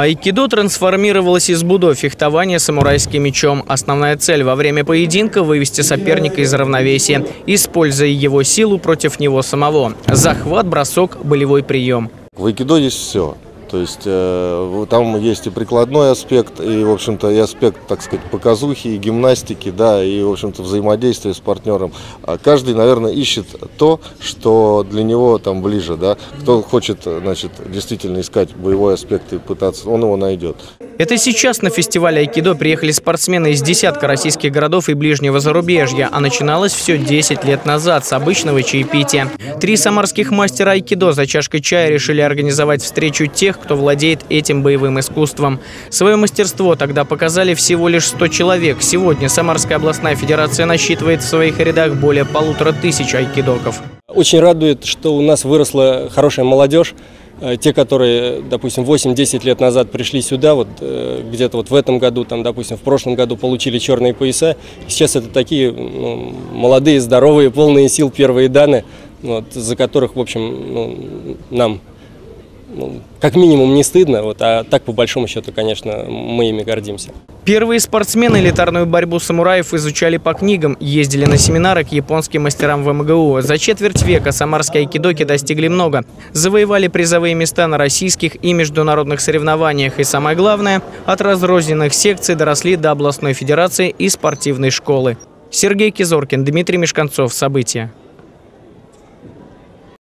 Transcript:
Айкидо трансформировалось из будо, фехтования самурайским мечом. Основная цель во время поединка – вывести соперника из равновесия, используя его силу против него самого. Захват, бросок, болевой прием. В айкидо есть все. То есть там есть и прикладной аспект, и, в общем-то, и аспект, так сказать, показухи, и гимнастики, да, и, в общем-то, взаимодействия с партнером. Каждый, наверное, ищет то, что для него там ближе, да. Кто хочет, значит, действительно искать боевой аспект и пытаться, он его найдет. Это сейчас на фестиваль айкидо приехали спортсмены из десятка российских городов и ближнего зарубежья, а начиналось все 10 лет назад с обычного чаепития. 3 самарских мастера айкидо за чашкой чая решили организовать встречу тех, кто владеет этим боевым искусством. Свое мастерство тогда показали всего лишь 100 человек. Сегодня Самарская областная федерация насчитывает в своих рядах более 1500 айкидоков. Очень радует, что у нас выросла хорошая молодежь. Те, которые, допустим, 8-10 лет назад пришли сюда, вот где-то вот в этом году, там, допустим, в прошлом году получили черные пояса. Сейчас это такие молодые, здоровые, полные сил первые даны, вот, за которых, в общем, нам как минимум не стыдно, вот, а так по большому счету, конечно, мы ими гордимся. Первые спортсмены элитарную борьбу самураев изучали по книгам, ездили на семинары к японским мастерам в МГУ. За четверть века самарские айкидоки достигли много. Завоевали призовые места на российских и международных соревнованиях. И самое главное, от разрозненных секций доросли до областной федерации и спортивной школы. Сергей Кизоркин, Дмитрий Мешканцов. События.